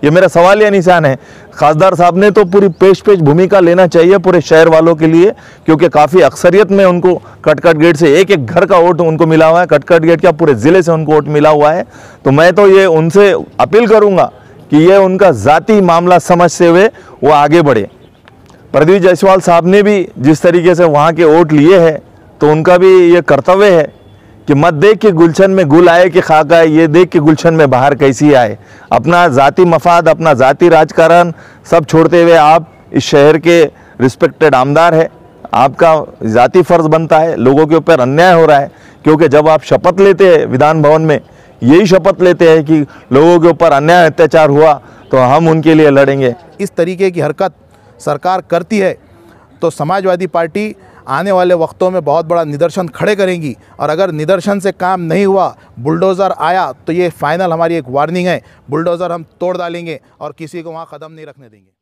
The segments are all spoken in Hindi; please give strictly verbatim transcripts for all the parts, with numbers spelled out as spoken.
ये मेरा सवाल या निशान है। खासदार साहब ने तो पूरी पेश पेश भूमिका लेना चाहिए पूरे शहर वालों के लिए, क्योंकि काफ़ी अक्सरियत में उनको कटकट गेट से एक एक घर का वोट उनको मिला हुआ है, कटकट गेट क्या पूरे ज़िले से उनको वोट मिला हुआ है। तो मैं तो ये उनसे अपील करूँगा कि ये उनका ज़ाती मामला समझते हुए वो आगे बढ़े। प्रदीप जायसवाल साहब ने भी जिस तरीके से वहाँ के वोट लिए हैं, तो उनका भी ये कर्तव्य है कि मत देख के गुलशन में गुल आए कि खाक आए, ये देख के गुलशन में बाहर कैसी आए। अपना ज़ाती मफाद, अपना ज़ाती राजकारण सब छोड़ते हुए आप इस शहर के रिस्पेक्टेड आमदार है, आपका ज़ाती फ़र्ज़ बनता है। लोगों के ऊपर अन्याय हो रहा है, क्योंकि जब आप शपथ लेते हैं विधान भवन में, यही शपथ लेते हैं कि लोगों के ऊपर अन्याय अत्याचार हुआ तो हम उनके लिए लड़ेंगे। इस तरीके की हरकत सरकार करती है तो समाजवादी पार्टी आने वाले वक्तों में बहुत बड़ा निदर्शन खड़े करेंगी, और अगर निदर्शन से काम नहीं हुआ, बुलडोज़र आया, तो ये फाइनल हमारी एक वार्निंग है, बुलडोज़र हम तोड़ डालेंगे और किसी को वहाँ कदम नहीं रखने देंगे।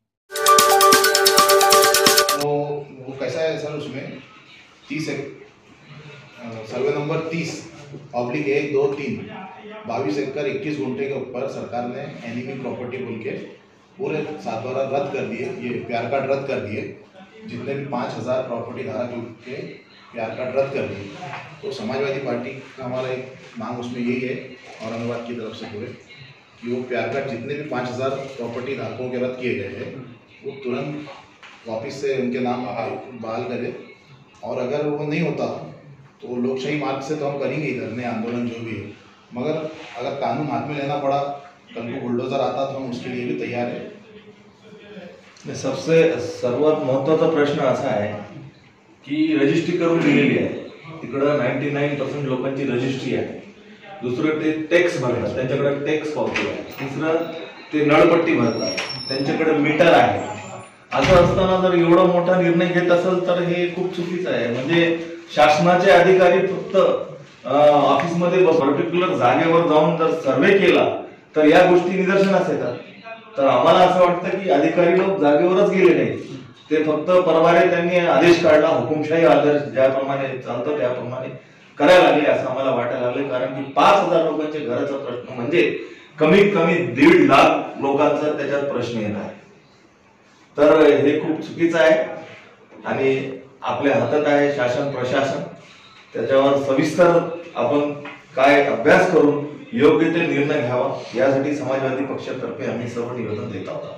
तो वो कैसा है सर, उसमें तीस एक सर्वे नंबर तीस ऑब्लिक एक दो तीन बाईस एकड़ इक्कीस गुंठे के ऊपर सरकार ने एनिमी प्रॉपर्टी बोल के पूरे सात बारह रद्द कर दिए, ये प्यार कार्ड रद्द कर दिए। जितने भी पाँच हज़ार प्रॉपर्टी धारक के प्यार कार्ड रद्द कर दिए। तो समाजवादी पार्टी का हमारा एक मांग उसमें यही है औरंगाबाद की तरफ से पूरे कि वो प्यार कार्ड जितने भी पाँच हज़ार प्रॉपर्टी धारकों के रद्द किए गए हैं वो तुरंत वापस से उनके नाम बहाल करें, और अगर वो नहीं होता तो लोकशाही मार्ग से तो हम करेंगे ही धरने आंदोलन जो भी है, मगर अगर कानून हाथ में लेना पड़ा, कल को बुलडोजर आता तो हम उसके लिए भी तैयार है। सबसे सर्वात महत्त्वाचा प्रश्न असा आहे की रजिस्ट्री करून दिलेली आहे, तिकडं नाईन्टी नाईन पर्सेंट लोकांची रजिस्ट्री आहे। दुसरं ते टॅक्स भरतात, त्यांच्याकडे टॅक्स पावती आहे। तिसरं ते नळपट्टी भरतात, त्यांच्याकडे मीटर आहे। असं असताना जर एवढा मोठा निर्णय घेत असेल तर हे खूप चुकीचं आहे। म्हणजे शासनाचे अधिकारी फक्त ऑफिसमध्ये पर्टिक्युलर जागेवर जाऊन जर सर्वे केला तर या गोष्टी निदर्शनास येतात। तर आम्हाला असं वाटतं की अधिकारी लोक जागेवरच गेले नाही, ते फक्त परवारे त्यांनी आदेश काढला, हुकुमशाही आदेश ज्याप्रमाणे चालतं त्याप्रमाणे करायला लागले असं आम्हाला वाटायला लागले। कारण की पाच हजार लोकांच्या घराचा प्रश्न म्हणजे कमीत कमी दीड लाख लोकांचा त्याच्यात प्रश्न येत आहे। तर हे खूप चुकीचं आहे आणि आपल्या हातात आहे शासन प्रशासन, त्याच्यावर सविस्तर आपण काय अभ्यास करून योग्य ते निर्णय घ्यावा, यासाठी समाजवादी पक्षातर्फे आम्ही सर्व निवेदन देत आहोत।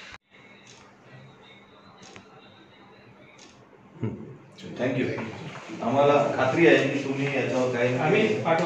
थँक्यू। आम्हाला खात्री आहे की तुम्ही याच्यावर काही आम्ही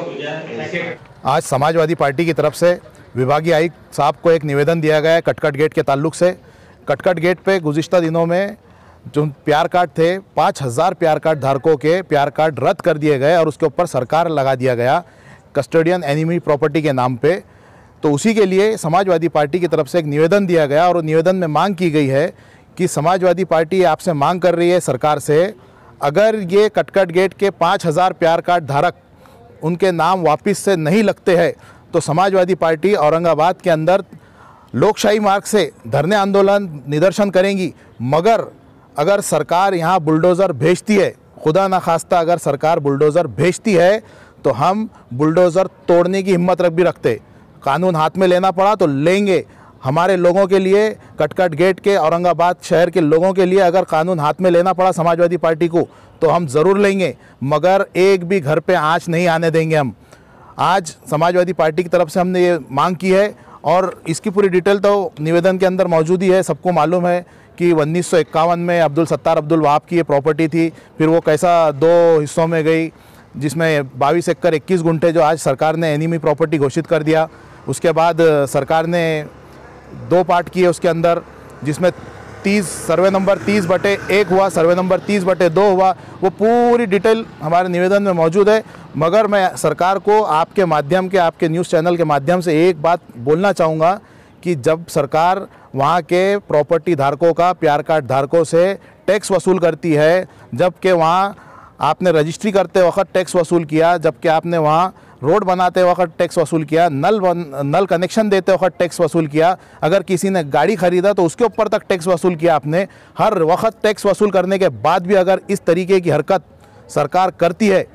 पाठवतो। आज समाजवादी पार्टी की तरफ से विभागीय आयुक्त साहब को एक निवेदन दिया गया है कटकट गेट के ताल्लुक से। कटकट गेट पे गुज़िश्ता दिनों में जो प्यार कार्ड थे, पाँच हज़ार प्यार कार्ड धारकों के प्यार कार्ड रद्द कर दिए गए और उसके ऊपर सरकार लगा दिया गया कस्टोडियन एनिमी प्रॉपर्टी के नाम पे। तो उसी के लिए समाजवादी पार्टी की तरफ से एक निवेदन दिया गया और निवेदन में मांग की गई है कि समाजवादी पार्टी आपसे मांग कर रही है सरकार से, अगर ये कटकट गेट के पाँच हज़ार प्यार कार्ड धारक उनके नाम वापस से नहीं लगते हैं तो समाजवादी पार्टी औरंगाबाद के अंदर लोकशाही मार्ग से धरने आंदोलन निदर्शन करेंगी। मगर अगर सरकार यहाँ बुलडोज़र भेजती है, खुदा न खास्ता अगर सरकार बुलडोज़र भेजती है तो हम बुलडोज़र तोड़ने की हिम्मत रख भी रखते। कानून हाथ में लेना पड़ा तो लेंगे। हमारे लोगों के लिए, कटकट गेट के औरंगाबाद शहर के लोगों के लिए अगर कानून हाथ में लेना पड़ा समाजवादी पार्टी को तो हम ज़रूर लेंगे, मगर एक भी घर पे आँच नहीं आने देंगे हम। आज समाजवादी पार्टी की तरफ से हमने ये मांग की है और इसकी पूरी डिटेल तो निवेदन के अंदर मौजूद ही है। सबको मालूम है कि उन्नीस सौ इक्यावन में अब्दुल सत्तार अब्दुल वहाब की ये प्रॉपर्टी थी, फिर वो कैसा दो हिस्सों में गई, जिसमें बाईस एकड़ इक्कीस गुंठे जो आज सरकार ने एनिमी प्रॉपर्टी घोषित कर दिया। उसके बाद सरकार ने दो पार्ट किए उसके अंदर, जिसमें तीस सर्वे नंबर तीस बटे एक हुआ, सर्वे नंबर तीस बटे दो हुआ। वो पूरी डिटेल हमारे निवेदन में मौजूद है। मगर मैं सरकार को आपके माध्यम के, आपके न्यूज़ चैनल के माध्यम से एक बात बोलना चाहूँगा कि जब सरकार वहाँ के प्रॉपर्टी धारकों का, प्यार कार्ड धारकों से टैक्स वसूल करती है, जबकि वहाँ आपने रजिस्ट्री करते वक्त टैक्स वसूल किया, जबकि आपने वहाँ रोड बनाते वक्त टैक्स वसूल किया, नल नल कनेक्शन देते वक्त टैक्स वसूल किया, अगर किसी ने गाड़ी ख़रीदा तो उसके ऊपर तक टैक्स वसूल किया आपने। हर वक्त टैक्स वसूल करने के बाद भी अगर इस तरीके की हरकत सरकार करती है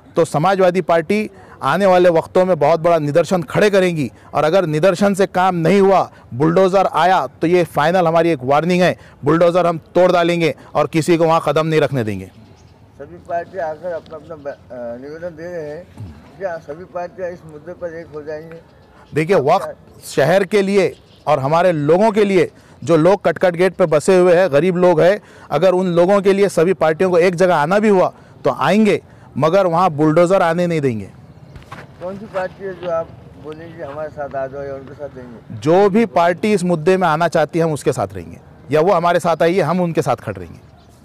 तो समाजवादी पार्टी आने वाले वक्तों में बहुत बड़ा निदर्शन खड़े करेंगी। और अगर निदर्शन से काम नहीं हुआ, बुलडोज़र आया, तो ये फाइनल हमारी एक वार्निंग है, बुलडोज़र हम तोड़ डालेंगे और किसी को वहाँ कदम नहीं रखने देंगे। सभी पार्टियां आकर अपना अपना निवेदन दे रहे हैं, क्या सभी पार्टियां इस मुद्दे पर एक हो जाएंगे? देखिए, वक्त शहर के लिए और हमारे लोगों के लिए, जो लोग कटकट गेट पे बसे हुए हैं, गरीब लोग हैं, अगर उन लोगों के लिए सभी पार्टियों को एक जगह आना भी हुआ तो आएंगे, मगर वहाँ बुलडोज़र आने नहीं देंगे। कौन सी पार्टी है जो आप बोलेंगे हमारे साथ आ जाओ या उनके साथ देंगे? जो भी पार्टी इस मुद्दे में आना चाहती है हम उसके साथ रहेंगे, या वो हमारे साथ आई है हम उनके साथ खड़े रहेंगे।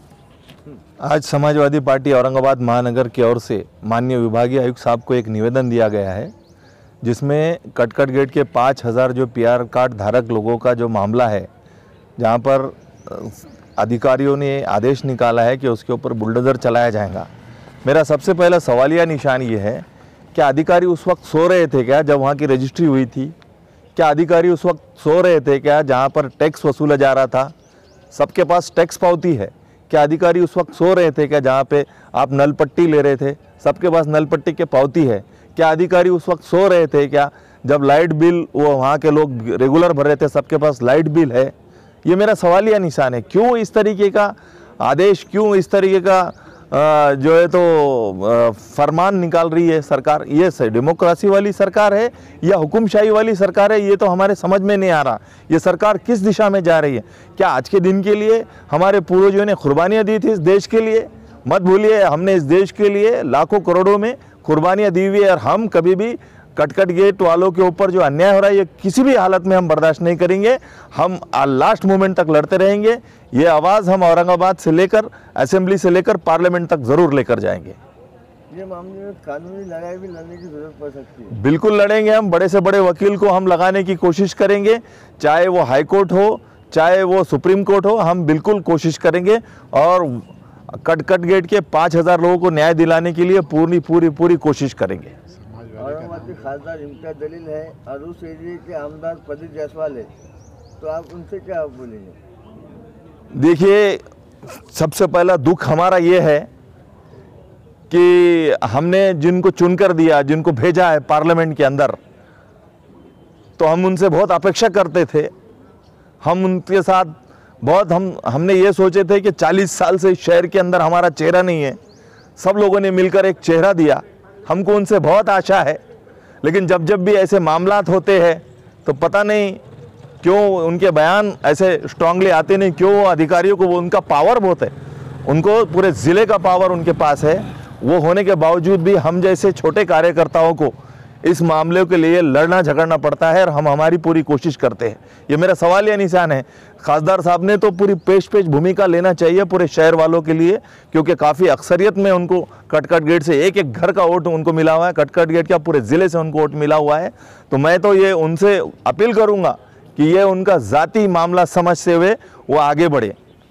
आज समाजवादी पार्टी औरंगाबाद महानगर की ओर से माननीय विभागीय आयुक्त साहब को एक निवेदन दिया गया है, जिसमें कटकट गेट के पाँच हज़ार जो पीआर कार्ड धारक लोगों का जो मामला है, जहां पर अधिकारियों ने आदेश निकाला है कि उसके ऊपर बुलडोज़र चलाया जाएगा। मेरा सबसे पहला सवालिया निशान ये है, क्या अधिकारी उस वक्त सो रहे थे क्या जब वहाँ की रजिस्ट्री हुई थी? क्या अधिकारी उस वक्त सो रहे थे क्या जहाँ पर टैक्स वसूला जा रहा था? सबके पास टैक्स पावती है। क्या अधिकारी उस वक्त सो रहे थे क्या जहाँ पे आप नल पट्टी ले रहे थे? सबके पास नल पट्टी के पावती है। क्या अधिकारी उस वक्त सो रहे थे क्या जब लाइट बिल वो वहाँ के लोग रेगुलर भर रहे थे? सबके पास लाइट बिल है। ये मेरा सवालिया निशान है। क्यों इस तरीके का आदेश, क्यों इस तरीके का आ, जो है तो आ, फरमान निकाल रही है सरकार? ये डेमोक्रेसी वाली सरकार है या हुकुमशाही वाली सरकार है? ये तो हमारे समझ में नहीं आ रहा। ये सरकार किस दिशा में जा रही है? क्या आज के दिन के लिए हमारे पूर्वजों ने कुर्बानियाँ दी थी इस देश के लिए? मत भूलिए, हमने इस देश के लिए लाखों करोड़ों में कुर्बानियाँ दी हुई है, और हम कभी भी कटकट गेट वालों के ऊपर जो अन्याय हो रहा है ये किसी भी हालत में हम बर्दाश्त नहीं करेंगे। हम लास्ट मोमेंट तक लड़ते रहेंगे। ये आवाज़ हम औरंगाबाद से लेकर असेंबली से लेकर पार्लियामेंट तक ज़रूर लेकर जाएंगे। ये मामले में कानूनी लड़ाई भी लड़ने की जरूरत पड़ सकती है। बिल्कुल लड़ेंगे हम। बड़े से बड़े वकील को हम लगाने की कोशिश करेंगे, चाहे वो हाई कोर्ट हो, चाहे वो सुप्रीम कोर्ट हो, हम बिल्कुल कोशिश करेंगे और कटकट गेट के पाँच हज़ार लोगों को न्याय दिलाने के लिए पूरी पूरी पूरी कोशिश करेंगे। औरंगाबाद के खासदार इम्तियाज जलील है और उस एरिया के आमदार प्रदीप जायसवाल है, तो आप उनसे क्या बोलेंगे? देखिए, सबसे पहला दुख हमारा ये है कि हमने जिनको चुनकर दिया, जिनको भेजा है पार्लियामेंट के अंदर, तो हम उनसे बहुत अपेक्षा करते थे। हम उनके साथ बहुत हम हमने ये सोचे थे कि चालीस साल से शहर के अंदर हमारा चेहरा नहीं है, सब लोगों ने मिलकर एक चेहरा दिया। हमको उनसे बहुत आशा है, लेकिन जब जब भी ऐसे मामलात होते हैं तो पता नहीं क्यों उनके बयान ऐसे स्ट्रांगली आते नहीं। क्यों वो अधिकारियों को, वो उनका पावर बहुत है, उनको पूरे ज़िले का पावर उनके पास है। वो होने के बावजूद भी हम जैसे छोटे कार्यकर्ताओं को इस मामले के लिए लड़ना झगड़ना पड़ता है, और हम हमारी पूरी कोशिश करते हैं। ये मेरा सवालिया निशान है। खासदार साहब ने तो पूरी पेश पेश भूमिका लेना चाहिए पूरे शहर वालों के लिए, क्योंकि काफ़ी अक्सरियत में उनको कटकट गेट से एक एक घर का वोट उनको मिला हुआ है। कटकट गेट का पूरे ज़िले से उनको वोट मिला हुआ है। तो मैं तो ये उनसे अपील करूँगा कि ये उनका ज़ाती मामला समझते हुए वो आगे बढ़े।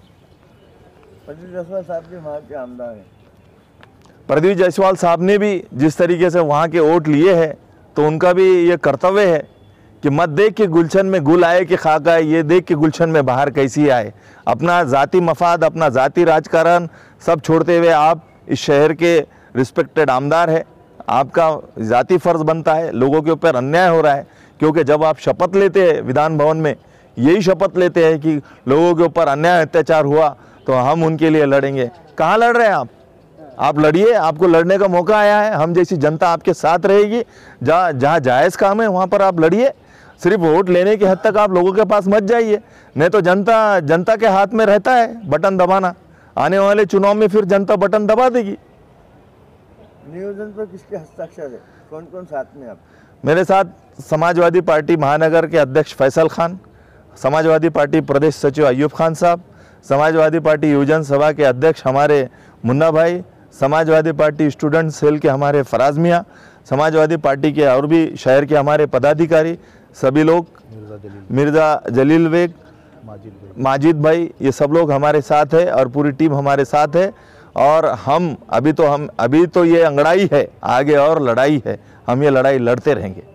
प्रदीप जायसवाल साहब भी वहाँ के आमदार हैं। प्रदीप जायसवाल साहब ने भी जिस तरीके से वहाँ के वोट लिए हैं, तो उनका भी ये कर्तव्य है कि मत देख के गुलशन में गुल आए कि खाक आए, ये देख के गुलशन में बाहर कैसी आए। अपना ज़ाती मफाद, अपना ज़ाती राजकारण सब छोड़ते हुए आप इस शहर के रिस्पेक्टेड आमदार है। आपका ज़ाती फ़र्ज़ बनता है। लोगों के ऊपर अन्याय हो रहा है, क्योंकि जब आप शपथ लेते हैं विधान भवन में, यही शपथ लेते हैं कि लोगों के ऊपर अन्याय अत्याचार हुआ तो हम उनके लिए लड़ेंगे। कहाँ लड़ रहे हैं आप? आप लड़िए, आपको लड़ने का मौका आया है। हम जैसी जनता आपके साथ रहेगी। जहाँ जहाँ जायज़ काम है वहाँ पर आप लड़िए। सिर्फ वोट लेने की हद तक आप लोगों के पास मत जाइए, नहीं तो जनता जनता के हाथ में रहता है बटन दबाना। आने वाले चुनाव में फिर जनता बटन दबा देगी। नियोजन पर किसके हस्ताक्षर है? कौन कौन साथ में आप? मेरे साथ समाजवादी पार्टी महानगर के अध्यक्ष फैसल खान, समाजवादी पार्टी प्रदेश सचिव अयूब खान साहब, समाजवादी पार्टी युवजन सभा के अध्यक्ष हमारे मुन्ना भाई, समाजवादी पार्टी स्टूडेंट सेल के हमारे फराज मियाँ, समाजवादी पार्टी के और भी शहर के हमारे पदाधिकारी, सभी लोग, मिर्ज़ा जलील बेग, माजिद भाई, ये सब लोग हमारे साथ है और पूरी टीम हमारे साथ है। और हम अभी तो हम अभी तो ये अंगड़ाई है, आगे और लड़ाई है। हम ये लड़ाई लड़ते रहेंगे।